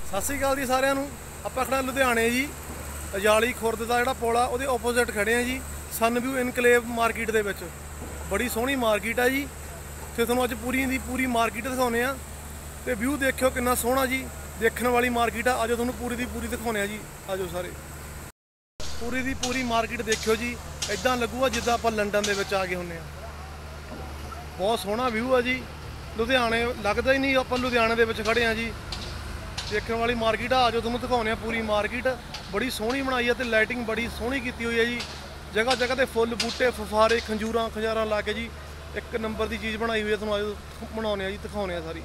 सत श्री अकाल जी सारिਆਂ ਨੂੰ। ਆਪਾਂ ਖੜਾ ਲੁਧਿਆਣੇ ਜੀ ਅਜਾਲੀ ਖੁਰਦ ਦਾ ਜਿਹੜਾ ਪੁਲ ਆ ਉਹਦੇ ਆਪੋਜ਼ਿਟ ਖੜੇ ਆ ਜੀ ਸਨਵਿਊ ਇਨਕਲੇਵ ਮਾਰਕੀਟ ਦੇ ਵਿੱਚ। ਬੜੀ ਸੋਹਣੀ ਮਾਰਕੀਟ ਆ ਜੀ ਤੇ ਤੁਹਾਨੂੰ ਅੱਜ ਪੂਰੀ ਮਾਰਕੀਟ ਦਿਖਾਉਨੇ ਆ ਤੇ ਵਿਊ ਦੇਖਿਓ ਕਿੰਨਾ ਸੋਹਣਾ ਜੀ। ਦੇਖਣ ਵਾਲੀ ਮਾਰਕੀਟ ਆ। ਅੱਜ ਤੁਹਾਨੂੰ ਪੂਰੀ ਦੀ ਪੂਰੀ ਦਿਖਾਉਨੇ ਆ ਜੀ। ਆਜੋ ਸਾਰੇ ਪੂਰੀ ਦੀ ਪੂਰੀ ਮਾਰਕੀਟ ਦੇਖਿਓ ਜੀ। ਇਦਾਂ ਲੱਗੂਗਾ ਜਿੱਦਾਂ ਆਪਾਂ ਲੰਡਨ ਦੇ ਵਿੱਚ ਆ ਗਏ ਹੁੰਨੇ ਆ। ਬਹੁਤ ਸੋਹਣਾ ਵਿਊ ਆ ਜੀ। ਲੁਧਿਆਣੇ ਲੱਗਦਾ ਹੀ ਨਹੀਂ ਆਪਾਂ ਲੁਧਿਆਣੇ ਦੇ ਵਿੱਚ ਖੜੇ ਆ ਜੀ। देखने वाली मार्केट आ जाओ तुहानूं दिखाने पूरी मार्केट बड़ी सोहनी बनाई है तो लाइटिंग बड़ी सोहनी की हुई है जी। जगह जगह ते फुल बूटे फफारे खंजूर ला के जी एक नंबर की चीज़ बनाई हुई है। तुहानूं आज बनाने जी दिखाने सारी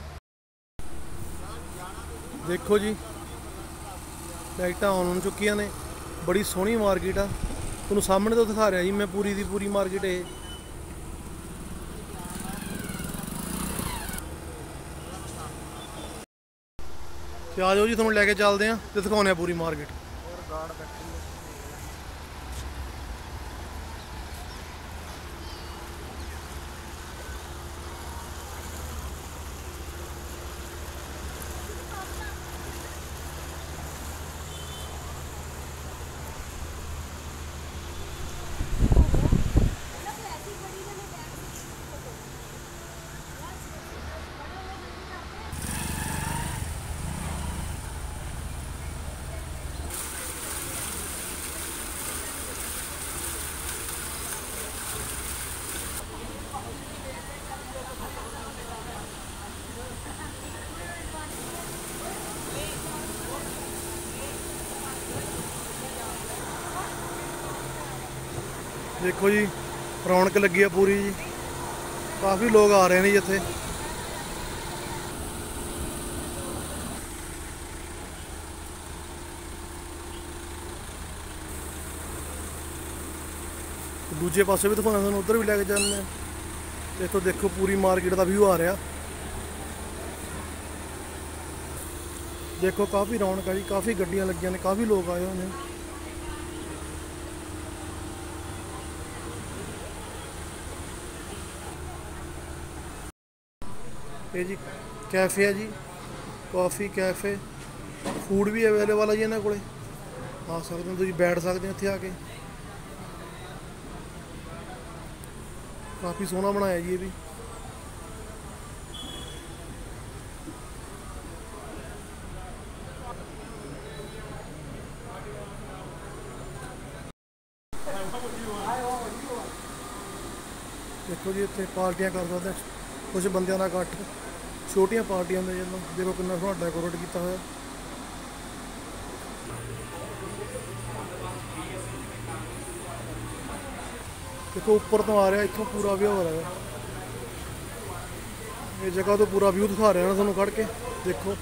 देखो जी। लाइटां ऑन हो चुकी ने। बड़ी सोहनी मार्केट आ। तुहानूं सामने तो दिखा रहा जी मैं पूरी की पूरी मार्केट। आ जाओ जी तुहानूं लैके चलते हैं तो दिखाने पूरी मार्केट। देखो जी रौनक लगी है पूरी जी। काफ़ी लोग आ रहे हैं जी इत्थे। दूजे पासे भी दिखाना तुहानूं उधर भी लैके चलने। देखो देखो पूरी मार्केट का व्यू आ रहा। देखो काफ़ी रौनक है जी। काफ़ी गड्डियां लगियां ने। काफ़ी लोग आए हुए हैं। ये जी कैफे है जी। कॉफ़ी कैफे फूड भी अवेलेबल है जी। इन्होंने को आ सकते हो तुम बैठ सकते हो इतने आके। काफ़ी सोहना बनाया जी ये भी। देखो जी इतने पार्टियां कर सकते हैं। कुछ बंदियां का इकट्ठ छोटियां पार्टियां दे जो। देखो कितना सोहना डेकोरेट किया हुआ। देखो ऊपर तो आ रहा इतों पूरा व्यू हो रहा है। ये जगह तो पूरा व्यू दिखा रहा है ना तुहानूं कढ़ के। देखो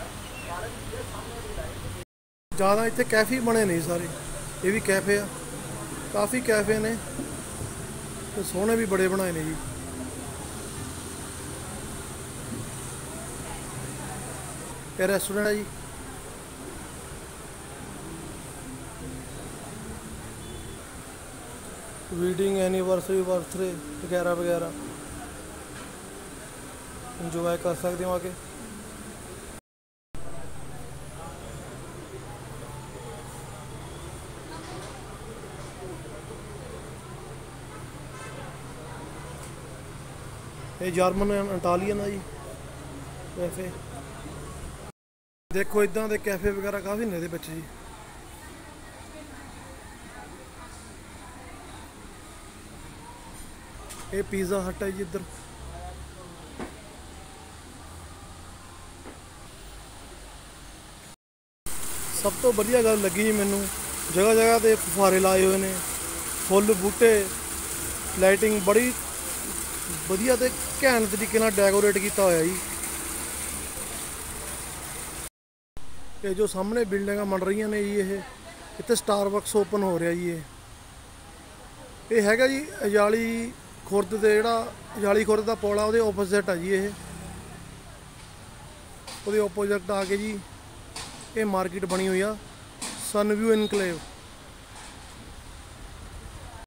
ज़्यादा इतने कैफे बने नहीं सारे। ये भी कैफे आ। काफ़ी कैफे ने तो सोहने भी बड़े बनाए ने जी। ये रेस्टोरेंट है जी। वेडिंग एनिवर्सरी बर्थडे वगैरह वगैरह इंजॉय कर सकते हो आके। ये जर्मन इटालियन है जी कैफे। देखो इदां दे कैफे वगैरह काफ़ी ने बच्चे जी। ये पिज़्ज़ा हट है जी इधर। सब तो वधिया गल लगी जी मैनू जगह जगह ते फुहारे लाए हुए ने। फुल बूटे लाइटिंग बड़ी वधिया ते घैंट तरीके नाल डेकोरेट किया होया जी। ये जो सामने बिल्डिंग बन रही ने जी ये इतने स्टारबक्स ओपन हो रहा जी। ये हैगा जी अजाली खुरद दे जिहड़ा अजाली खुरद का पुल आ उहदे ओपोजिट है जी। ये उहदे ओपोजिट आके जी ये मार्केट बनी हुई आ सनव्यू इनकलेव।